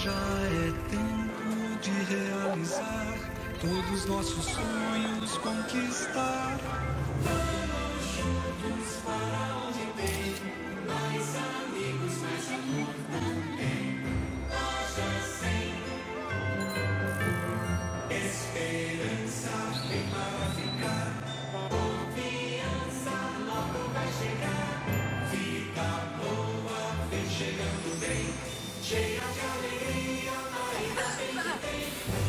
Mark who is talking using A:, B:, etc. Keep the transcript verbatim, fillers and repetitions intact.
A: Já é tempo de realizar todos nossos sonhos, conquistar. Vamos juntos para onde tem mais amigos, mais amor também. Loja cem. Esperança vem para ficar. Confiança logo vai chegar. Vida boa vem chegando bem. Cheia de alegria, ainda bem que tem.